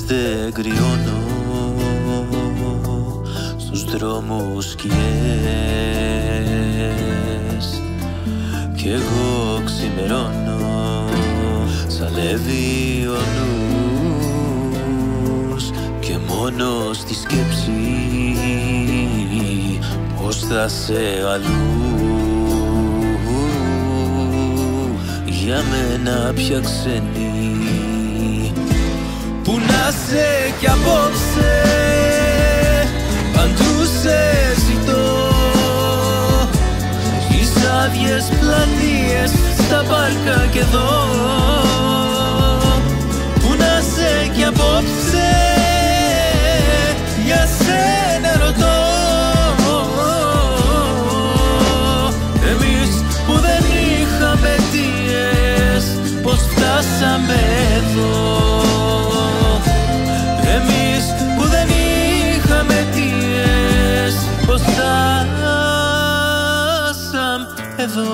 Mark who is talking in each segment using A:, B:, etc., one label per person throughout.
A: δεν κρυώνω, στους δρόμους σκιές, κι εγώ ξημερώνω, σαλεύει ο νους, και μόνο στη σκέψη πως θα σε αλλού, για μένα πια ξένη. Που να σε κι απόψε, παντού σε ζητώ, στις άδειες πλατείες, στα πάρκα και εδώ. Που να σε κι απόψε, για σένα ρωτώ. Εμείς που δεν είχαμε αιτίες, πως φτάσαμε εδώ. Εμείς που δεν είχαμε αιτίες, πως φτάσαμε εδώ.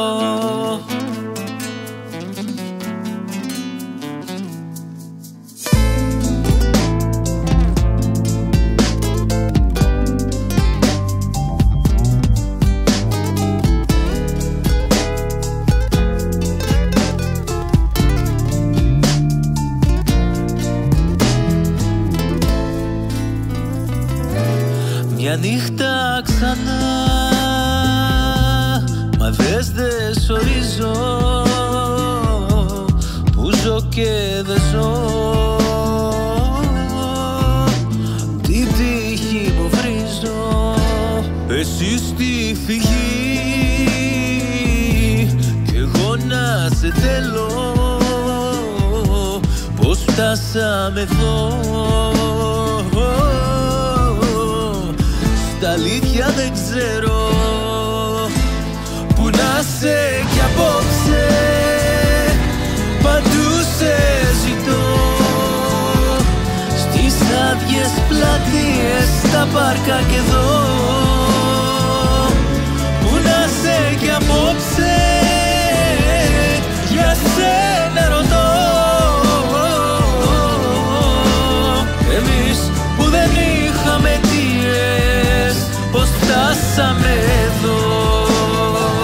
A: Μια νύχτα ξανά, μα δες δεν σ' ορίζω, που ζω και δεν ζω, την τύχη που βρίζω. Εσύ στη φυγή, κι εγώ να σε θέλω, πως φτάσαμε εδώ. Στα αλήθεια δεν ξέρω, που να σε κι απόψε, παντού σε ζητώ, στις άδειες πλατείες, στα πάρκα και εδώ. Που να σε κι απόψε, για σένα ρωτώ. Εμείς που δεν είχαμε αιτίες, πως φτάσαμε εδώ.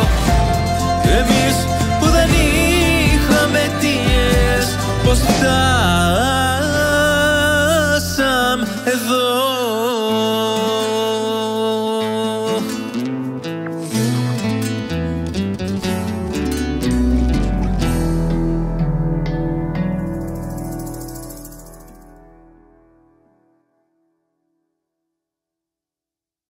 A: Εμείς που δεν είχαμε αιτίες, πως φτάσαμε.